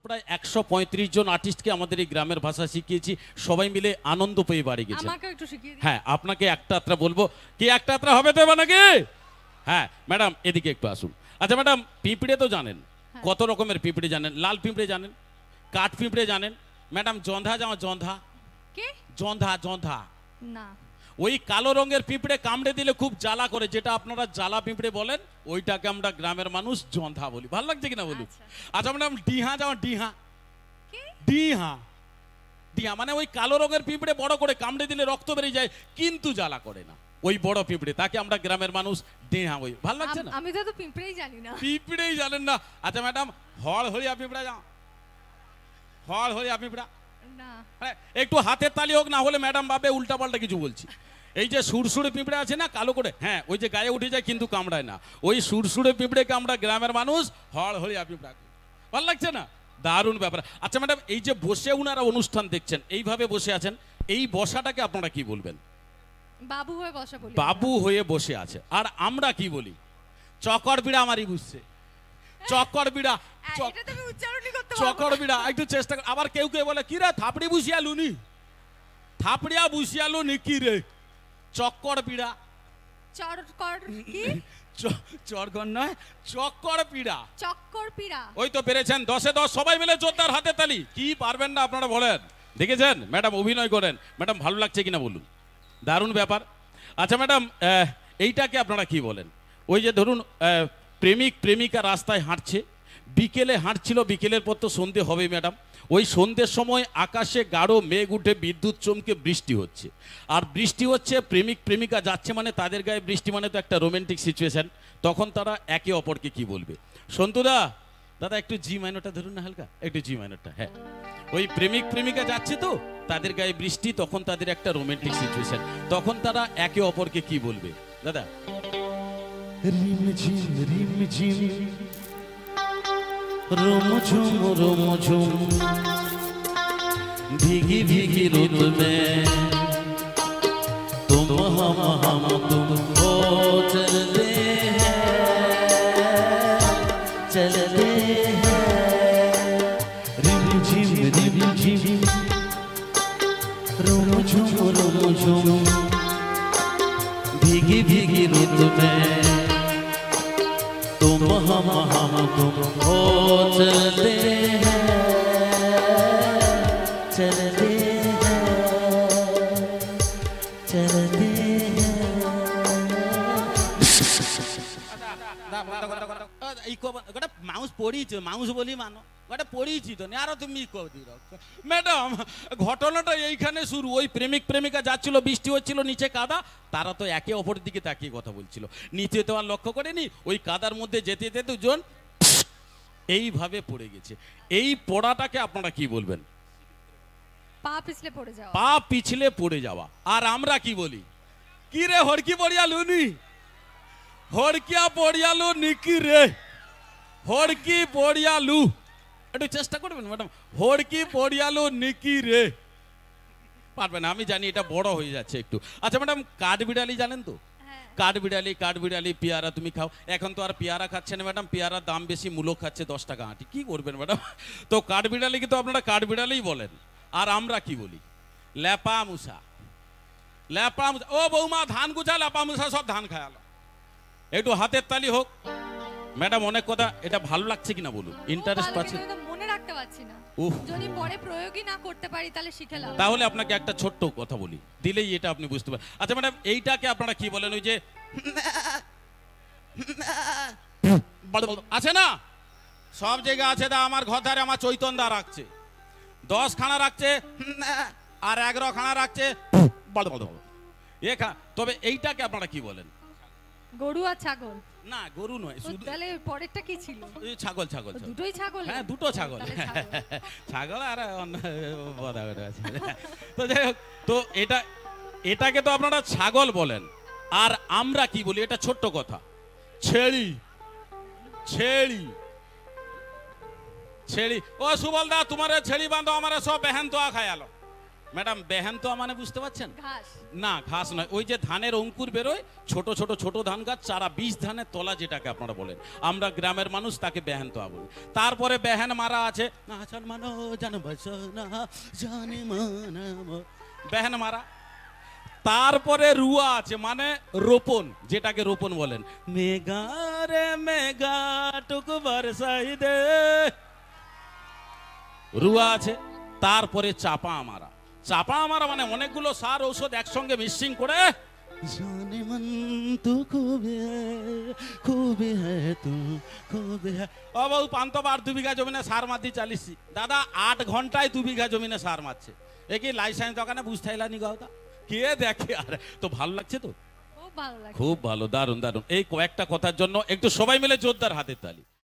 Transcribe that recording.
প্রায় 135 জন আর্টিস্টকে আমাদের এই গ্রামের ভাষা শিখিয়েছি, সবাই মিলে আনন্দ পেয়ে বাড়ি গেছে। আমাকে একটু শিখিয়ে দিন। হ্যাঁ, আপনাকে একটা আত্রা বলবো, কি একটা আত্রা হবে তো এবার নাকি? হ্যাঁ ম্যাডাম এদিকে একটু আসুন। আচ্ছা ম্যাডাম, পিঁপড়ে তো জানেন, কত রকমের পিঁপড়ে জানেন? লাল পিঁপড়ে জানেন, কাঠ পিঁপড়ে জানেন, ম্যাডাম জন্ধা যাও, জন্ধা কে? জন্ধা জন্ধা না। ওই কালো রঙের পিঁপড়ে কামড়ে দিলে খুব জ্বালা করে, যেটা আপনারা জ্বালা পিঁপড়ে বলেন, ওইটাকে আমরা গ্রামের মানুষ জন্ধা বলি। ভালো লাগছে কিনা বলুন? আচ্ছা ম্যাডাম ডিহা যাও, ডিহা ডিহা ডিহা মানে ওই কালো রঙের পিঁপড়ে বড় করে কামড়ে দিলে রক্ত বেরিয়ে যায় কিন্তু জ্বালা করে না, ওই বড় পিঁপড়ে, তাকে আমরা গ্রামের মানুষ ডিহা বলি। ভালো লাগছে না? আমি তো পিঁপড়েই জানি না। পিঁপড়েই জানেন না? আচ্ছা ম্যাডাম হড় হরিয়া পিঁপড়া যাও, হড় হরিয়া পিঁপড়া না। একটু হাতের তালি হোক, না হলে ম্যাডাম ভাবে উল্টা পাল্টা কিছু বলছি। এই যে সুরসুরে পিঁপড়ে আছে না কালো করে, হ্যাঁ ওই যে গায়ে উঠে যায় কিন্তু কামড়ায় না, ওই সুরসুরে পিঁপড়েকে আমরা গ্রামের মানুষ হড় হরিয়া পিঁপড়া। ভালো লাগছে না? দারুণ ব্যাপার। আচ্ছা ম্যাডাম, এই যে বসে উনারা অনুষ্ঠান দেখছেন, এইভাবে বসে আছেন, এই বসাটাকে আপনারা কি বলবেন? বাবু হয়ে বসা বলি। বাবু হয়ে বসে আছে। আর আমরা কি বলি? চকর বিড়া আমারই বুঝছে, চকর বিড়া, এটা তুমি উচ্চারণই করতে পারো। চকর বিড়া একটু চেষ্টা কর। আবার কেউ কেউ বলে কি রে থাপড়ি বুঝিয়ালু নি, থাপড়িয়া বুঝিয়ালু নি কি রে? চক্কর পিড়া। চরকর কি? চরকর নয়, চক্কর পিড়া। চক্কর পিড়া। ওই তো পেরেছেন, 10-এ 10। সবাই মিলে জোরদার হাতে তালি। কি পারবেন না আপনারা বলেন? দেখেছেন ম্যাডাম অভিনয় করেন, ম্যাডাম ভালো লাগছে কিনা বলুন? দারুণ ব্যাপার। আচ্ছা ম্যাডাম, এইটাকে আপনারা কি বলেন? ওই যে ধরুন প্রেমিক প্রেমিকা রাস্তায় হাঁটছে, বিকেলে হাঁটছিল, বিকেলের পর তো সন্ধে হবে ম্যাডাম, ওই সন্ধ্যের সময় আকাশে গাঢ় মেঘ উঠে বিদ্যুৎ চমকে বৃষ্টি হচ্ছে, আর বৃষ্টি হচ্ছে, প্রেমিক প্রেমিকা যাচ্ছে, মানে তাদের গায়ে বৃষ্টি মানে তো একটা রোমান্টিক সিচুয়েশন। তখন তারা একে অপরকে কি বলবে? সন্তুদা দাদা একটু জি মাইনরটা ধরুন না, হালকা একটু জি মাইনরটা। হ্যাঁ, ওই প্রেমিক প্রেমিকা যাচ্ছে তো, তাদের গায়ে বৃষ্টি, তখন তাদের একটা রোমান্টিক সিচুয়েশন, তখন তারা একে অপরকে কি বলবে দাদা? রিম ঝিম रोमझुम रोमझुम भीगी भीगी रुत में तुम हम तुम हो चलते हैं रिम झिम रोमझुम रोमझुम भीगी भीगी रुत में तुम हम तुम हो चलते हैं चलते हैं चलते মাউস পড়িয়েছো, মাউস বলি মানো, গোটা পড়িয়েছি তো আরো তুমি ম্যাডাম। ঘটনাটা এইখানে শুরু। ওই প্রেমিক প্রেমিকা যাচ্ছিল, বৃষ্টি হচ্ছিল, নিচে কাদা, তারা তো একে অপরের দিকে তাকিয়ে কথা বলছিল, নিচে তো আর লক্ষ্য করেনি, ওই কাদার মধ্যে যেতে যেতে দুজন এইভাবে পড়ে গেছে। এই পড়াটাকে আপনারা কি বলবেন? পা পিছলে পড়ে যাওয়া। পা পিছলে পড়ে যাওয়া। আর আমরা কি বলি? কি রে হড়কি পড়িয়ালু নি, হড়কিয়া পড়িয়ালু নিকি রে, হড়কি পড়িয়ালু। একটু চেষ্টা করবেন ম্যাডাম, হড়কি পড়িয়ালু নিকি রে। পারবেন, আমি জানি এটা বড় হয়ে যাচ্ছে একটু। আচ্ছা ম্যাডাম, কাঠবিড়ালি জানেন তো? কাঠবিড়ালি, কাঠবিড়ালি পেয়ারা তুমি খাও। এখন তো আর পেয়ারা খাচ্ছে না ম্যাডাম, পেয়ারার দাম বেশি, মূল্য খাচ্ছে 10 টাকা আঁটি। কি করবেন ম্যাডাম? তো কাঠবিড়ালিকে তো আপনারা কাঠবিড়ালিই বলেন। আর আমরা কি বলি? ল্যাপা মুসা, ল্যাপা মুসা। ও বৌমা ধান গুছা, ল্যাপা মুসা সব ধান খায়ালো। একটু হাতের তালি হোক। ম্যাডাম অনেক কথা, এটা ভালো লাগছে কিনা বলুন? ইন্টারেস্ট পাচ্ছে? মনে রাখতে পারছি না, যদি পরে প্রয়োগই না করতে পারি তাহলে শিখে লাভ। তাহলে আপনাকে একটা ছোট্ট কথা বলি, দিলেই এটা আপনি বুঝতে পারেন। আচ্ছা ম্যাডাম, এইটাকে আপনারা কি বলেন? ওই যে আছে না, সব জায়গা আছে দা, আমার ঘর ধারে আমার চৈতন দা রাখছে, 10 খানা রাখছে, আর 11 খানা রাখছে। তবে এইটাকে আপনারা কি বলেন? গরু আর ছাগল? না গরু নয়, শুধু। তাহলে পরেরটা কি ছিল? ছাগল। ছাগল, দুটোই ছাগল? হ্যাঁ দুটো ছাগল। ছাগল আর আছে। তো যাই হোক, তো এটাকে তো আপনারা ছাগল বলেন। আর আমরা কি বলি? এটা ছোট্ট কথা, ছেড়ি। ছেড়ি, ছেড়ি। ও সুবল দা, তোমার ছেড়ি বাঁধো, আমার সব বেহেন তো খায়ালো। ম্যাডাম বেহেনতোয়া মানে বুঝতে পারছেন? ঘাস। না ঘাস নয়, ওই যে ধানের অঙ্কুর বেরোয়, ছোট ছোট ছোট ধান গাছ, চারা বীজ ধানের তলা যেটাকে আপনারা বলেন, আমরা গ্রামের মানুষ তাকে বেহেনতোয়া বলি। তারপরে বেহেন মারা আছে, বেহেন মারা। তারপরে রুয়া আছে মানে রোপণ, যেটাকে রোপণ বলেন, মেঘা রে মেঘা টুকু বরসাই দে, রুয়া আছে। তারপরে চাপা আমারা। চাপা আমারা মানে অনেকগুলো সার ঔষধ একসঙ্গে মিক্সিং করে, জানে মন তু খুবই খুবই তু খুবই। ও বাবু পান্তবার 2 বিঘা জমিনে সার মারতে চালিয়েছি দাদা, 8 ঘন্টায় 2 বিঘা জমিনে সার মারছে। এ কি লাইসেন্স দোকানে বুঝতে এলানি গাওতা, কে দেখে? আর তো ভালো লাগছে তো, খুব ভালো লাগে, খুব ভালো, দারুণ দারুণ। এই কয়েকটা কথার জন্য একটু সবাই মিলে জোরদার হাতের তালি।